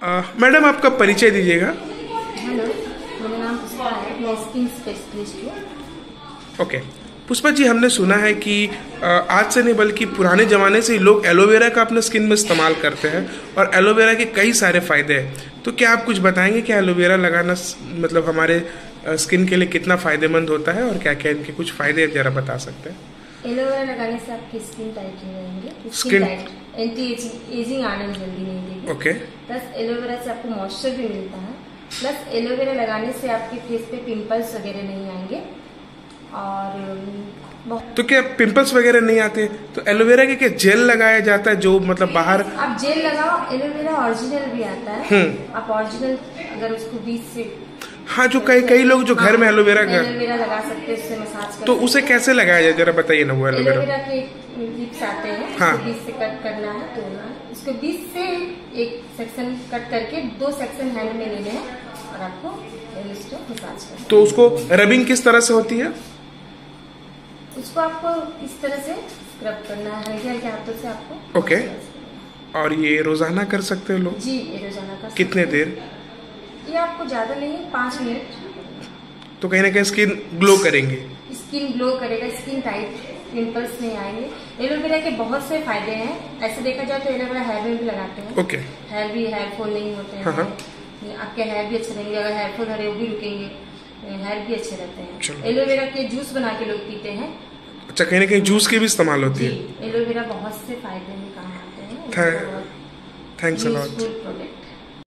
Madam आपका परिचय दीजिएगा। हेलो, मेरा नाम पुष्पा है, मैं स्किन स्पेशलिस्ट हूँ। ओके पुष्पा जी, हमने सुना है कि आज से नहीं बल्कि पुराने ज़माने से ही लोग एलोवेरा का अपने स्किन में इस्तेमाल करते हैं और एलोवेरा के कई सारे फ़ायदे हैं। तो क्या आप कुछ बताएंगे कि एलोवेरा लगाना मतलब हमारे स्किन के लिए कितना फ़ायदेमंद होता है और क्या क्या इनके कुछ फ़ायदे ज़रा बता सकते हैं? एलोवेरा लगाने से आपकी स्किन टाइट नहीं रहेंगे, स्किन टाइट, एंटी एजिंग आने में जल्दी नहीं देगी। ओके। प्लस एलोवेरा से आपको मॉइस्चर भी मिलता है। प्लस एलोवेरा लगाने से आपके फेस पे पिंपल्स वगैरह नहीं आएंगे। और तो क्या पिंपल्स वगैरह नहीं आते? तो एलोवेरा के क्या जेल लगाया जाता है जो मतलब बाहर? आप जेल लगाओ, एलोवेरा ओरिजिनल भी आता है। आप ओरिजिनल अगर उसको बीच से, हाँ, जो कई लोग जो घर में एलोवेरा लगा सकते हैं, उससे मसाज तो उसे कैसे लगाया जाए जरा बताइए ना। वो एलोवेरा के क्लिप्स आते हैं, हाँ। बीच से कट करना है, तोड़ना है, उसको बीच से एक सेक्शन कट करके 2 सेक्शन हैंड में लेने हैं और आपको मसाज करना है। तो उसको रबिंग किस तरह से होती है? उसको आपको इस तरह से स्क्रब करना है, हल्के हल्के हाथों से आपको। ओके। और ये रोजाना कर सकते हैं लोग? जी, ये रोजाना कर सकते। कितने देर? ये आपको ज्यादा नहीं, 5 मिनट। तो कहीं ना कहीं स्किन ग्लो करेंगे? स्किन ग्लो करेगा, स्किन टाइट, पिंपल्स नहीं आएंगे। एलोवेरा के बहुत से फायदे हैं। ऐसे देखा जाए तो एलोवेरा हेयर में भी लगाते हैं। ओके। हेयर फॉल नहीं होते हैं। हाँ। आपके हेयर भी अच्छे रहेंगे, अगर हेयर फॉल हो वो भी रुकेंगे, हेयर भी अच्छे रहते हैं। चलो। एलोवेरा के जूस बना के लोग पीते हैं। अच्छा, कहीं ना कहीं जूस की भी इस्तेमाल होती है? एलोवेरा बहुत से फायदे में काम आते हैं। Thanks a lot. प्रोडक्ट।